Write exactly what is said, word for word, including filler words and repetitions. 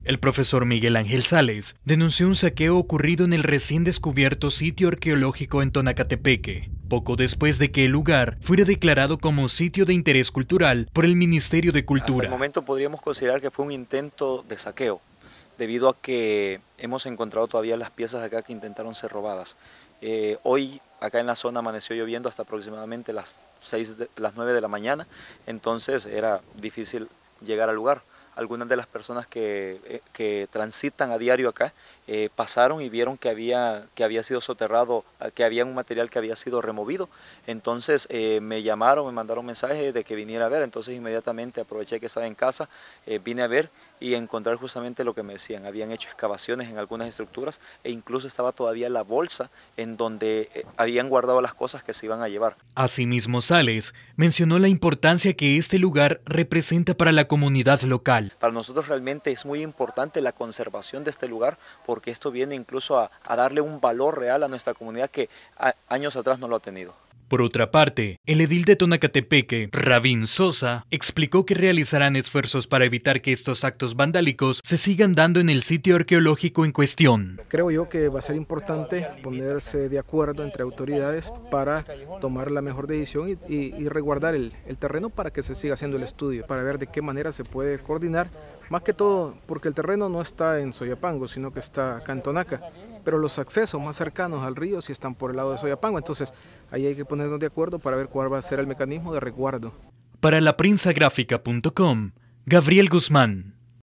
El profesor Miguel Ángel Sales denunció un saqueo ocurrido en el recién descubierto sitio arqueológico en Tonacatepeque, poco después de que el lugar fuera declarado como sitio de interés cultural por el Ministerio de Cultura. Hasta el momento podríamos considerar que fue un intento de saqueo, debido a que hemos encontrado todavía las piezas acá que intentaron ser robadas. Eh, hoy acá en la zona amaneció lloviendo hasta aproximadamente las seis, de, las nueve de la mañana, entonces era difícil llegar al lugar. Algunas de las personas que, eh, que transitan a diario acá eh, pasaron y vieron que había, que había sido soterrado, que había un material que había sido removido. Entonces eh, me llamaron, me mandaron mensaje de que viniera a ver. Entonces inmediatamente aproveché que estaba en casa, eh, vine a ver y a encontrar justamente lo que me decían. Habían hecho excavaciones en algunas estructuras e incluso estaba todavía la bolsa en donde eh, habían guardado las cosas que se iban a llevar. Asimismo, Sales mencionó la importancia que este lugar representa para la comunidad local. Para nosotros realmente es muy importante la conservación de este lugar porque esto viene incluso a, a darle un valor real a nuestra comunidad que a, años atrás no lo ha tenido. Por otra parte, el edil de Tonacatepeque, Rabín Sosa, explicó que realizarán esfuerzos para evitar que estos actos vandálicos se sigan dando en el sitio arqueológico en cuestión. Creo yo que va a ser importante ponerse de acuerdo entre autoridades para tomar la mejor decisión y, y, y resguardar el, el terreno para que se siga haciendo el estudio, para ver de qué manera se puede coordinar, más que todo porque el terreno no está en Soyapango, sino que está acá en Tonaca, pero los accesos más cercanos al río sí están por el lado de Soyapango, entonces ahí hay que ponernos de acuerdo para ver cuál va a ser el mecanismo de resguardo. Para la prensa gráfica punto com, Gabriel Guzmán.